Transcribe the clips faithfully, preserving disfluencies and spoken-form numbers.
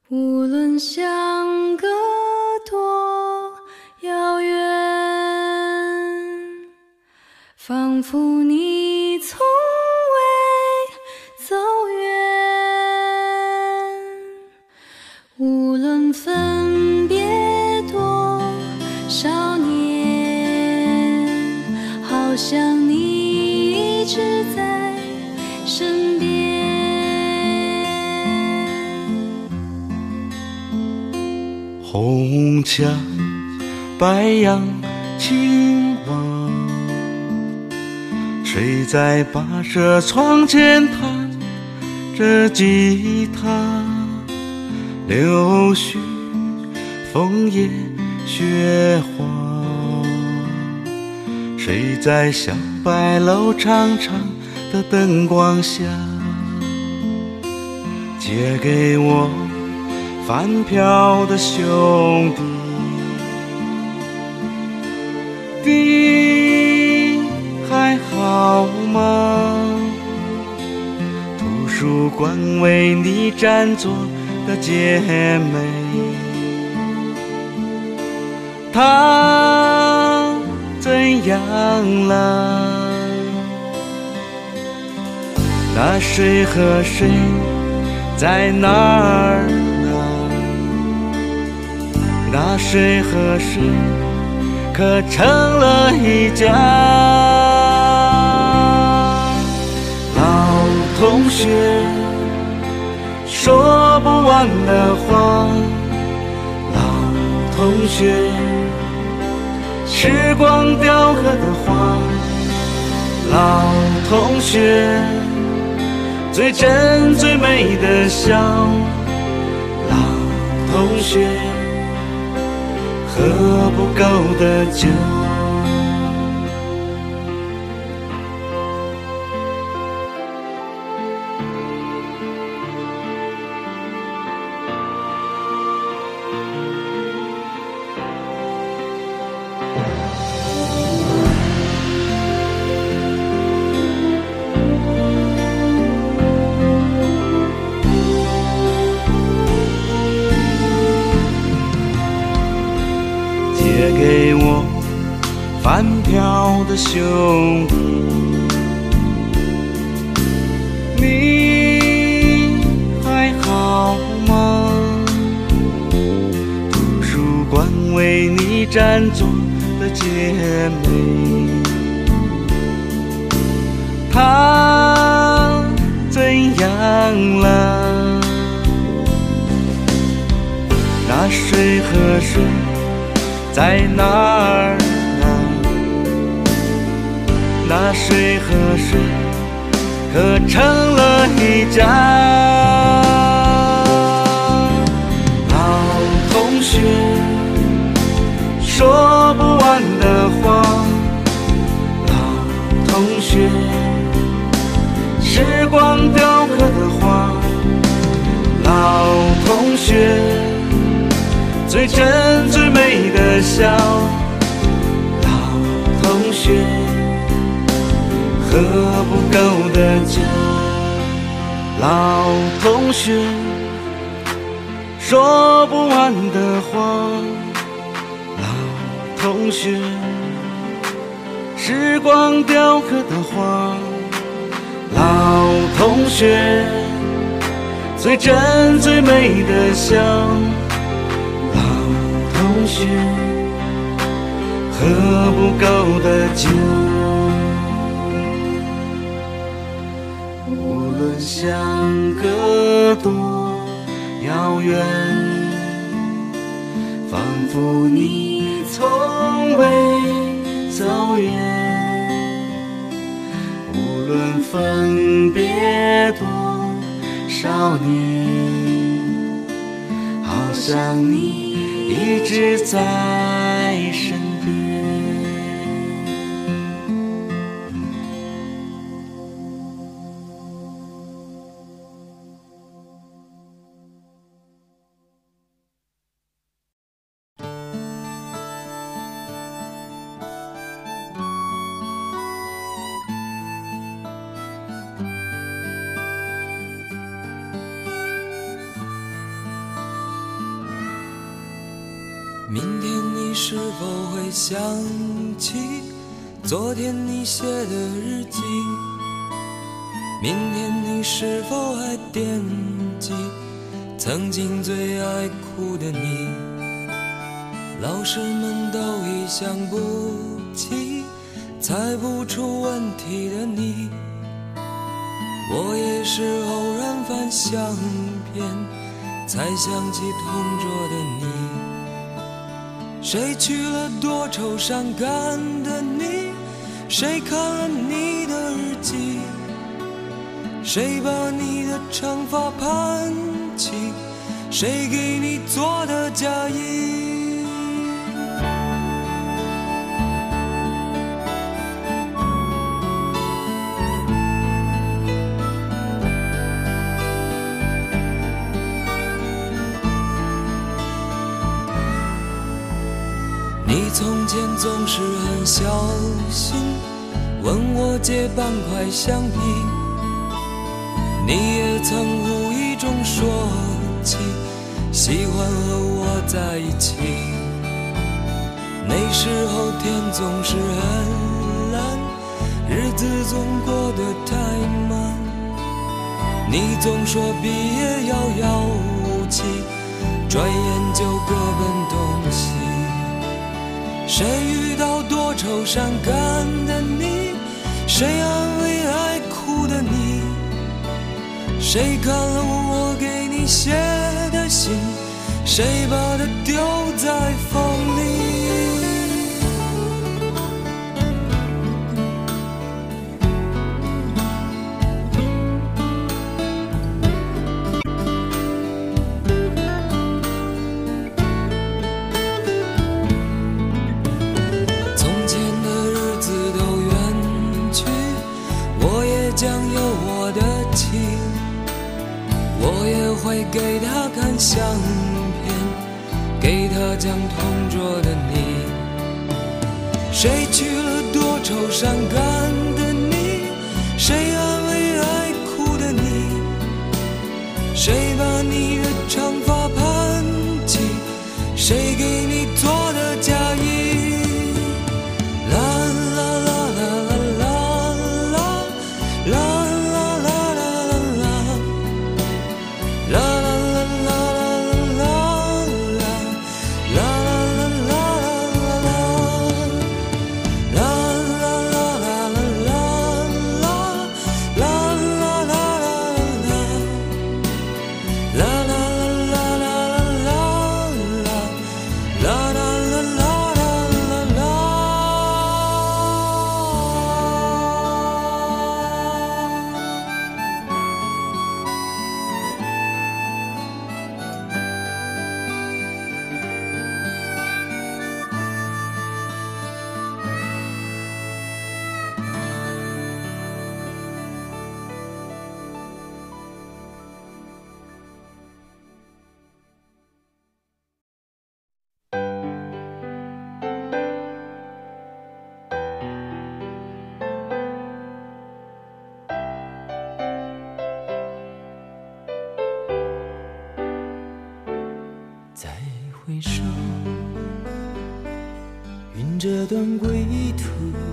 无论相隔多遥远，仿佛你从未走远。无论分别多少年，好像你一直在身边。 红墙白杨青瓦，谁在跋涉窗前弹着吉他？柳絮枫叶雪花，谁在小白楼长长的灯光下？借给我翻飘的兄弟，你还好吗？图书馆为你占座的姐妹，她怎样了？那谁和谁在哪儿？那谁和谁可成了一家？老同学说不完的话，老同学时光雕刻的画，老同学最真最美的笑，老同学喝不够的酒。借给我翻飘的兄弟，你还好吗？图书馆为你占座的姐妹，她怎样了？那谁和谁在哪儿呢？那谁和谁可成了一家？老同学说不完的话，老同学时光雕刻的画，老同学最真最美的笑，老同学喝不够的酒，老同学说不完的话，老同学时光雕刻的画，老同学最真最美的笑，同学喝不够的酒。无论相隔多遥远，仿佛你从未走远。无论分别多少年，好像你一直在身边。 是否会想起昨天你写的日记？明天你是否还惦记曾经最爱哭的你？老师们都已想不起猜不出问题的你，我也是偶然翻相片才想起同桌的你。谁去了多愁善感的你？谁看了你的日记？谁把你的长发盘起？谁给你做的嫁衣？你从前总是很小心问我借半块橡皮，你也曾无意中说起喜欢和我在一起。那时候天总是很蓝，日子总过得太慢，你总说毕业遥遥无期，转眼就各奔东西。谁遇到多愁善感的你？谁安慰爱哭的你？谁看了我给你写的信？谁把它丢在风里？会给他看相片，给他讲同桌的你。谁去了多愁善感的你？谁安慰爱哭的你？谁把你的长发盘起？谁给你做的嫁衣？啦啦啦啦啦啦啦啦。 再回首，云这段归途；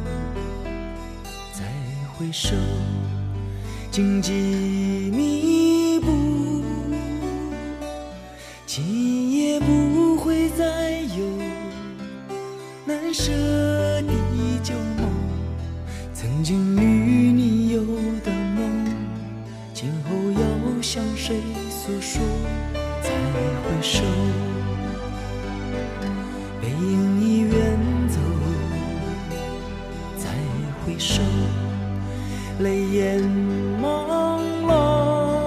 再回首，荆棘密布。今夜不会再有难舍的旧梦，曾经与你有的梦，今后要向谁诉说？再回首，背影已远走；再回首，泪眼朦胧，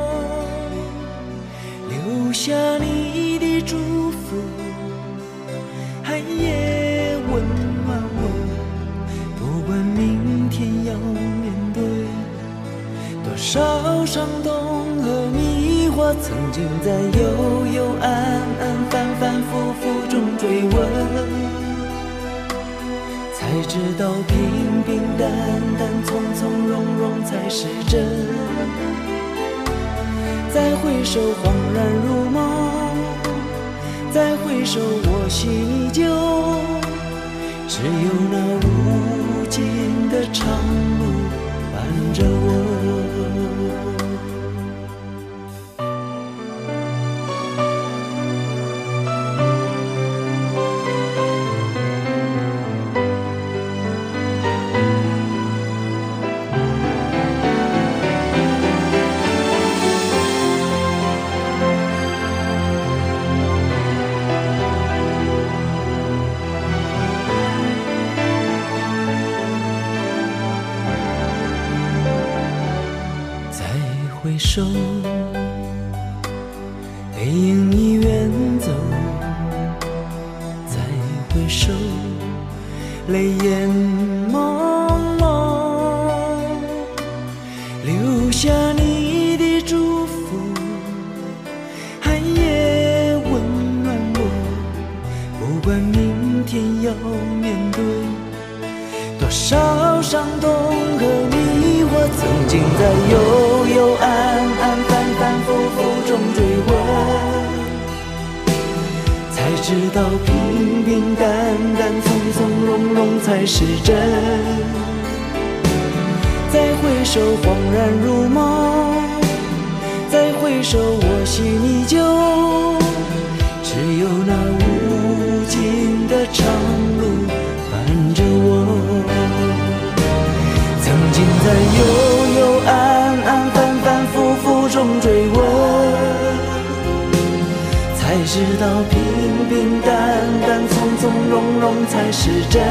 留下你的祝福，寒夜温暖我。不管明天要面对多少伤痛和迷惑，曾经在幽幽暗暗、反反复复中追问，才知道平平淡淡、从从容容才是真。再回首，恍然如梦， 再回首我心依旧，只有那无尽的长路伴着我。回首，背影已远走。再回首，泪眼朦胧，留下你的祝福，寒夜温暖我。不管明天要面对多少伤痛和迷惑，曾经在幽幽暗暗反反复复中追问，才知道平平淡淡从从容容才是真。再回首恍然如梦，再回首我心依旧，只有那无尽的长路伴着我。曾经在幽幽暗暗反反复复中追问，才知道平平淡淡从从容容才是真。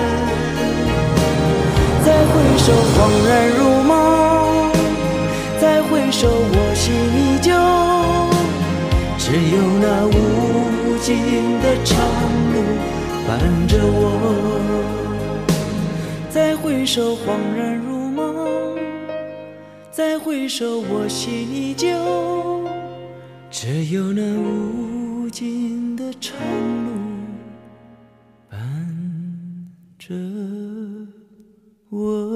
再回首恍然如梦，再回首我心依旧，只有那无尽的长路伴着我。再回首恍然如梦，再回首我心依旧，只有那无尽的长路伴着我。